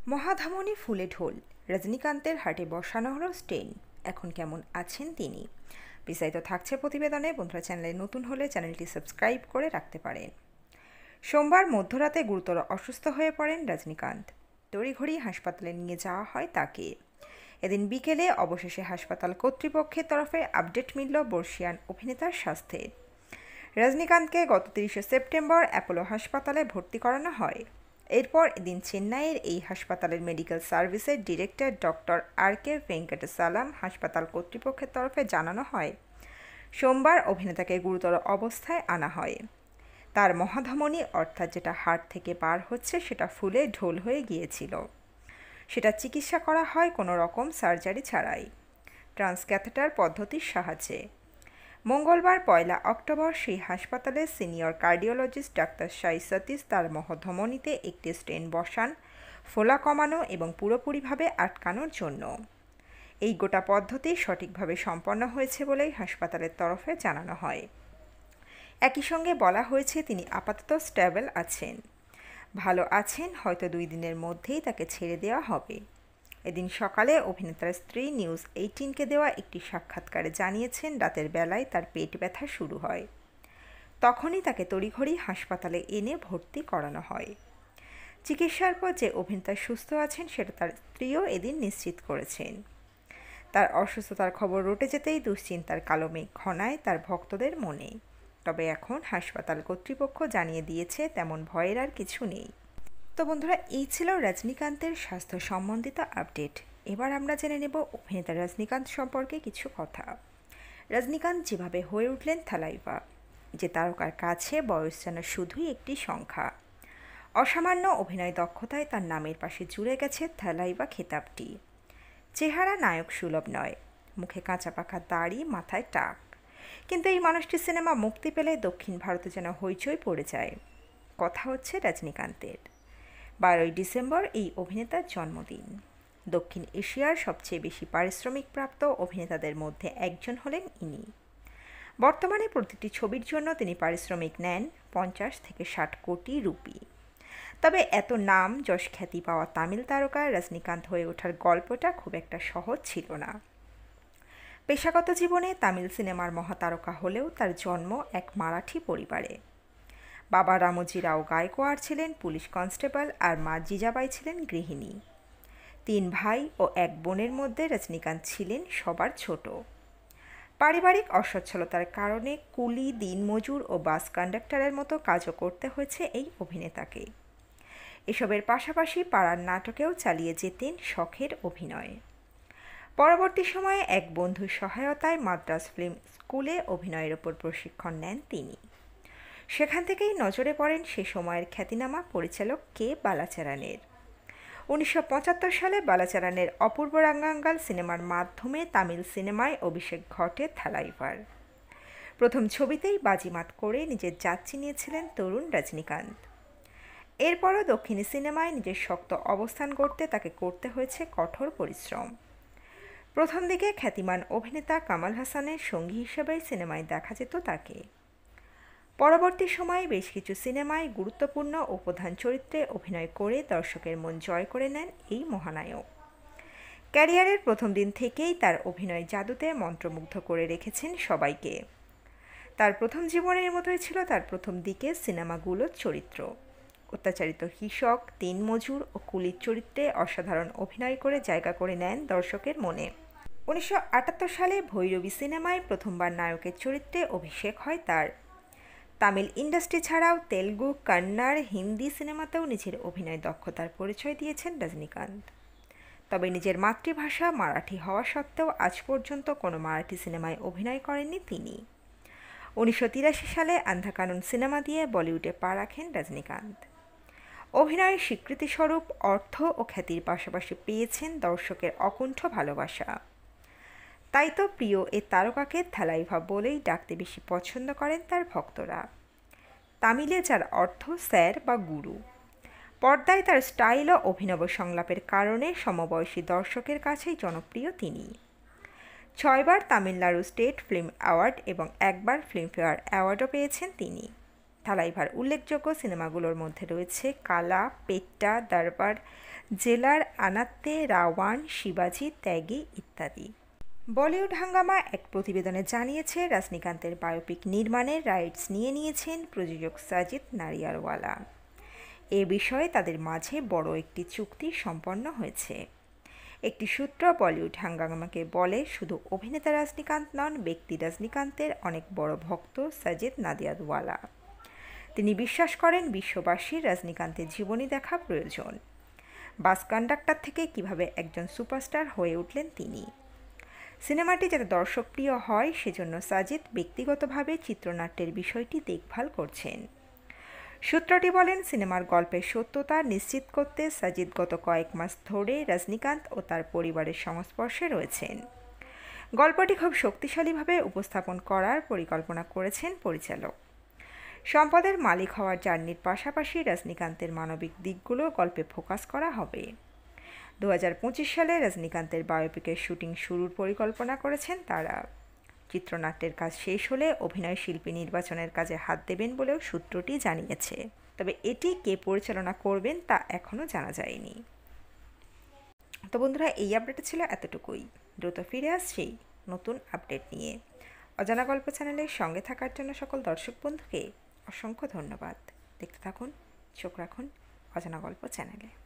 মহাধমনী ফুলে ঢোল, রজনীকান্তের হাটে বসানো হলো স্টেন। এখন কেমন আছেন তিনি? বিস্তারিত থাকছে প্রতিবেদনে। বন্ধুরা, চ্যানেলে নতুন হলে চ্যানেলটি সাবস্ক্রাইব করে রাখতে পারেন। সোমবার মধ্যরাতে গুরুতর অসুস্থ হয়ে পড়েন রজনীকান্ত। তড়িঘড়ি হাসপাতালে নিয়ে যাওয়া হয় তাকে। এদিন বিকেলে অবশেষে হাসপাতাল কর্তৃপক্ষের তরফে আপডেট মিলল বর্ষিয়ান অভিনেতার স্বাস্থ্যে। রজনীকান্তকে গত 30 সেপ্টেম্বর অ্যাপোলো হাসপাতালে ভর্তি করানো হয়। এরপর এদিন চেন্নাইয়ের এই হাসপাতালের মেডিকেল সার্ভিসের ডিরেক্টর ডক্টর আর.কে. ভেঙ্কটেসালাম হাসপাতাল কর্তৃপক্ষের তরফে জানানো হয়, সোমবার অভিনেতাকে গুরুতর অবস্থায় আনা হয়। তার মহাধমনী, অর্থাৎ যেটা হার্ট থেকে পার হচ্ছে, সেটা ফুলে ঢোল হয়ে গিয়েছিল। সেটা চিকিৎসা করা হয় কোনো রকম সার্জারি ছাড়াই, ট্রান্সক্যাথেটার পদ্ধতির সাহায্যে। মঙ্গলবার 1 অক্টোবর সেই হাসপাতালের সিনিয়র কার্ডিওলজিস্ট ডাক্তার সাই সতীশ তার মহাধমনীতে একটি স্টেন বসান, ফোলা কমানো এবং পুরোপুরিভাবে আটকানোর জন্য। এই গোটা পদ্ধতি সঠিকভাবে সম্পন্ন হয়েছে বলেই হাসপাতালের তরফে জানানো হয়। একই সঙ্গে বলা হয়েছে তিনি আপাতত স্টেবল আছেন, ভালো আছেন। হয়তো 2 দিনের মধ্যেই তাকে ছেড়ে দেওয়া হবে। এদিন সকালে অভিনেতার স্ত্রী নিউজ 18কে দেওয়া একটি সাক্ষাৎকারে জানিয়েছেন, রাতের বেলায় তার পেট ব্যথা শুরু হয়। তখনই তাকে তড়িঘড়ি হাসপাতালে এনে ভর্তি করানো হয়। চিকিৎসার পর যে অভিনেতা সুস্থ আছেন সেটা তার স্ত্রীও এদিন নিশ্চিত করেছেন। তার অসুস্থতার খবর রটে যেতেই দুশ্চিন্তার কালো মেঘ ঘনায় তার ভক্তদের মনে। তবে এখন হাসপাতাল কর্তৃপক্ষ জানিয়ে দিয়েছে তেমন ভয়ের আর কিছু নেই। তো বন্ধুরা, এই ছিল রজনীকান্তের স্বাস্থ্য সম্বন্ধিত আপডেট। এবার আমরা জেনে নেব অভিনেতা রজনীকান্ত সম্পর্কে কিছু কথা। রজনীকান্ত যেভাবে হয়ে উঠলেন থালাইভা, যে তারকার কাছে বয়স যেন শুধুই একটি সংখ্যা। অসামান্য অভিনয় দক্ষতায় তার নামের পাশে জুড়ে গেছে থালাইভা খেতাবটি। চেহারা নায়ক সুলভ নয়, মুখে কাঁচা পাকা দাড়ি, মাথায় টাক, কিন্তু এই মানুষটির সিনেমা মুক্তি পেলে দক্ষিণ ভারতে যেন হইচই পড়ে যায়। কথা হচ্ছে রজনীকান্তের। 12 ডিসেম্বর এই অভিনেতার জন্মদিন। দক্ষিণ এশিয়ার সবচেয়ে বেশি পারিশ্রমিকপ্রাপ্ত অভিনেতাদের মধ্যে একজন হলেন ইনি। বর্তমানে প্রতিটি ছবির জন্য তিনি পারিশ্রমিক নেন 50 থেকে 60 কোটি রুপি। তবে এত নাম যশ খ্যাতি পাওয়া তামিল তারকা রজনীকান্ত হয়ে ওঠার গল্পটা খুব একটা সহজ ছিল না। পেশাগত জীবনে তামিল সিনেমার মহাতারকা হলেও তার জন্ম এক মারাঠি পরিবারে। বাবা রামজি রাও গায়কোয়াড় ছিলেন পুলিশ কনস্টেবল আর মা জিজাবাই ছিলেন গৃহিণী। 3 ভাই ও 1 বোনের মধ্যে রজনীকান্ত ছিলেন সবার ছোট। পারিবারিক অসচ্ছলতার কারণে কুলি, দিনমজুর ও বাস কন্ডাক্টরের মতো কাজও করতে হয়েছে এই অভিনেতাকে। এসবের পাশাপাশি পাড়ার নাটকেও চালিয়ে যেতেন শখের অভিনয়। পরবর্তী সময়ে এক বন্ধুর সহায়তায় মাদ্রাজ ফিল্ম স্কুলে অভিনয়ের ওপর প্রশিক্ষণ নেন তিনি। সেখান থেকেই নজরে পড়েন সে সময়ের খ্যাতিনামা পরিচালক কে বালাচারানের। 1975 সালে বালাচারানের অপূর্ব রাঙ্গাঙ্গাল সিনেমার মাধ্যমে তামিল সিনেমায় অভিষেক ঘটে থালাইভার। প্রথম ছবিতেই বাজিমাত করে নিজের যাত্রী নিয়েছিলেন তরুণ রজনীকান্ত। এরপরও দক্ষিণী সিনেমায় নিজের শক্ত অবস্থান গড়তে তাকে করতে হয়েছে কঠোর পরিশ্রম। প্রথম দিকে খ্যাতিমান অভিনেতা কামাল হাসানের সঙ্গী হিসেবে সিনেমায় দেখা যেত তাকে। পরবর্তী সময়ে বেশ কিছু সিনেমায় গুরুত্বপূর্ণ ও প্রধান চরিত্রে অভিনয় করে দর্শকের মন জয় করে নেন এই মহানায়ক। ক্যারিয়ারের প্রথম দিন থেকেই তার অভিনয় জাদুতে মন্ত্রমুগ্ধ করে রেখেছেন সবাইকে। তার প্রথম জীবনের মতোই ছিল তার প্রথম দিকের সিনেমাগুলোর চরিত্র। অত্যাচারিত কৃষক, দিনমজুর ও কুলির চরিত্রে অসাধারণ অভিনয় করে জায়গা করে নেন দর্শকের মনে। 1978 সালে ভৈরবী সিনেমায় প্রথমবার নায়কের চরিত্রে অভিষেক হয় তার। তামিল ইন্ডাস্ট্রি ছাড়াও তেলুগু, কন্নড়, হিন্দি সিনেমাতেও নিজের অভিনয় দক্ষতার পরিচয় দিয়েছেন রজনীকান্ত। তবে নিজের মাতৃভাষা মারাঠি হওয়া সত্ত্বেও আজ পর্যন্ত কোনো মারাঠি সিনেমায় অভিনয় করেননি তিনি। 1983 সালে আন্ধাকানুন সিনেমা দিয়ে বলিউডে পা রাখেন রজনীকান্ত। অভিনয়ের স্বীকৃতিস্বরূপ অর্থ ও খ্যাতির পাশাপাশি পেয়েছেন দর্শকের অকুণ্ঠ ভালোবাসা। তাই তো প্রিয় এ তারকাকে থালাইভা বলেই ডাকতে বেশি পছন্দ করেন তার ভক্তরা। তামিলে যার অর্থ স্যার বা গুরু। পর্দায় তার স্টাইল ও অভিনব সংলাপের কারণে সমবয়সী দর্শকের কাছেই জনপ্রিয় তিনি। 6 বার তামিলনাড়ু স্টেট ফিল্ম অ্যাওয়ার্ড এবং 1 বার ফিল্মফেয়ার অ্যাওয়ার্ডও পেয়েছেন তিনি। থালাইভার উল্লেখযোগ্য সিনেমাগুলোর মধ্যে রয়েছে কালা, পেট্টা, দরবার, জেলার আনাত্তে, রাওয়ান, শিবাজি, ত্যাগী ইত্যাদি। বলিউড হাঙ্গামা এক প্রতিবেদনে জানিয়েছে, রজনীকান্তের বায়োপিক নির্মাণের রাইটস নিয়ে নিয়েছেন প্রযোজক সাজিদ নাডিয়াডওয়ালা। এ বিষয়ে তাদের মাঝে বড় একটি চুক্তি সম্পন্ন হয়েছে। একটি সূত্র বলিউড হাঙ্গামাকে বলে, শুধু অভিনেতা রজনীকান্ত নন, ব্যক্তি রজনীকান্তের অনেক বড় ভক্ত সাজিদ নাডিয়াডওয়ালা। তিনি বিশ্বাস করেন বিশ্ববাসীর রজনীকান্তের জীবনী দেখা প্রয়োজন। বাস কন্ডাক্টর থেকে কিভাবে একজন সুপারস্টার হয়ে উঠলেন তিনি। সিনেমাটি যাতে দর্শকপ্রিয় হয় সেজন্য সাজিদ ব্যক্তিগতভাবে চিত্রনাট্যের বিষয়টি দেখভাল করছেন। সূত্রটি বলেন, সিনেমার গল্পের সত্যতা নিশ্চিত করতে সাজিদ গত কয়েক মাস ধরে রজনীকান্ত ও তার পরিবারের সংস্পর্শে রয়েছেন। গল্পটি খুব শক্তিশালীভাবে উপস্থাপন করার পরিকল্পনা করেছেন পরিচালক। সম্পদের মালিক হওয়ার জার্নির পাশাপাশি রজনীকান্তের মানবিক দিকগুলো গল্পে ফোকাস করা হবে। 2025 সালে রজনীকান্তের বায়োপিকের শুটিং শুরুর পরিকল্পনা করেছেন তারা। চিত্রনাট্যের কাজ শেষ হলে অভিনয় শিল্পী নির্বাচনের কাজে হাত দেবেন বলেও সূত্রটি জানিয়েছে। তবে এটি কে পরিচালনা করবেন তা এখনও জানা যায়নি। তো বন্ধুরা, এই আপডেটটা ছিল এতটুকুই। দ্রুত ফিরে আসছি নতুন আপডেট নিয়ে। অজানা গল্প চ্যানেলের সঙ্গে থাকার জন্য সকল দর্শক বন্ধুকে অসংখ্য ধন্যবাদ। দেখতে থাকুন, চোখ রাখুন অজানা গল্প চ্যানেলে।